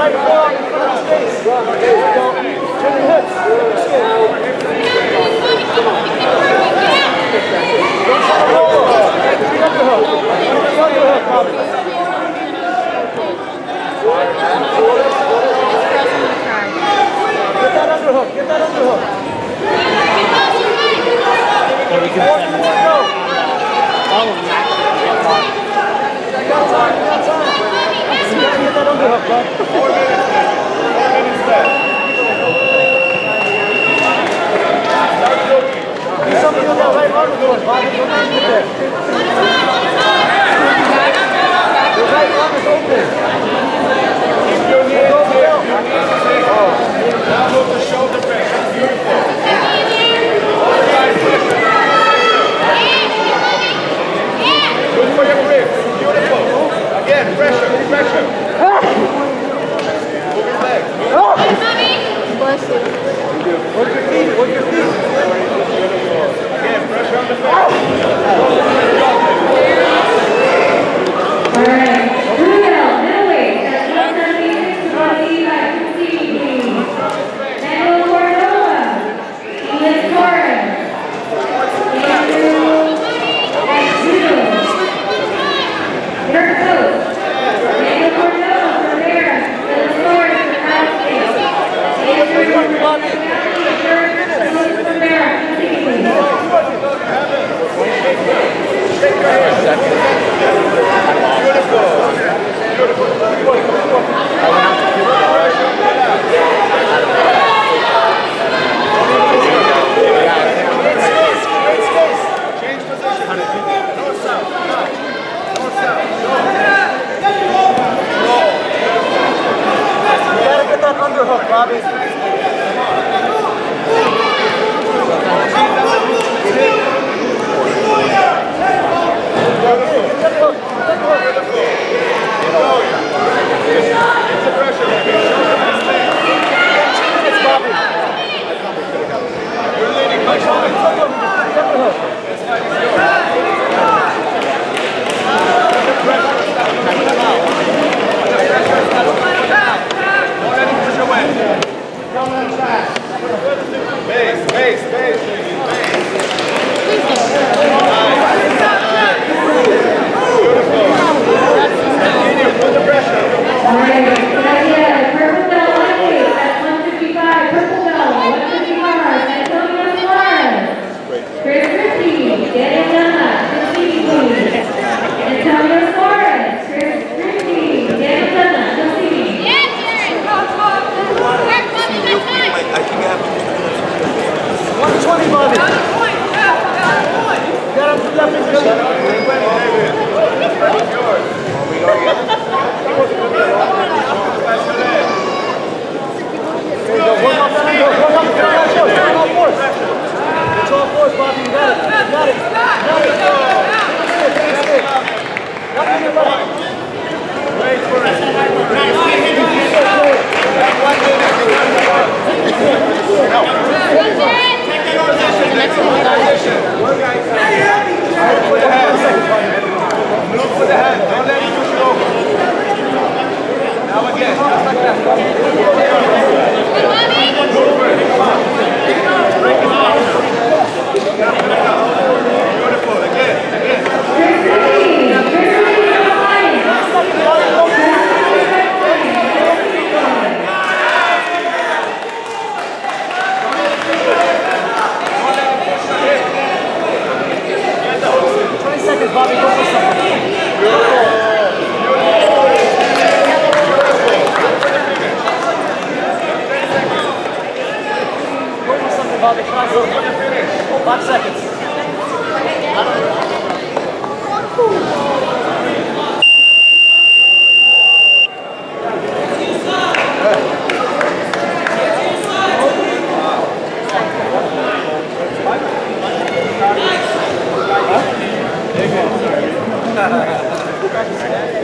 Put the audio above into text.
right forearm in front of his face. There we go. Turn your hips. Don't try to roll over. Big underhook. Big underhook, Bobby. Get that underhook. Get that underhook. So we can send more. Oh, You got time. You got time. You gotta get that underhook, bud. 4 minutes. 4 minutes left. Do something with that right arm of yours, Bobby. Don't leave it there. Your right arm is open. Your knee is down. Now move the shoulder back. Beautiful. Good for your grip. Beautiful. Again, pressure, pressure. Move your leg. Bless you. Work your feet, work your feet. Again, pressure on the face. All right. Middleweight. That's 176 to 185 please. Manuel Cordova. Felix Torres. Andrew Axel. Your coach. Manuel Cordova from there. Felix Torres from Cal State. Andrew from there. Shake your hands. Beautiful. Change position. North, south. North, south. You gotta get that underhook, Bobby. Bobby, try something. 5 seconds. Nice.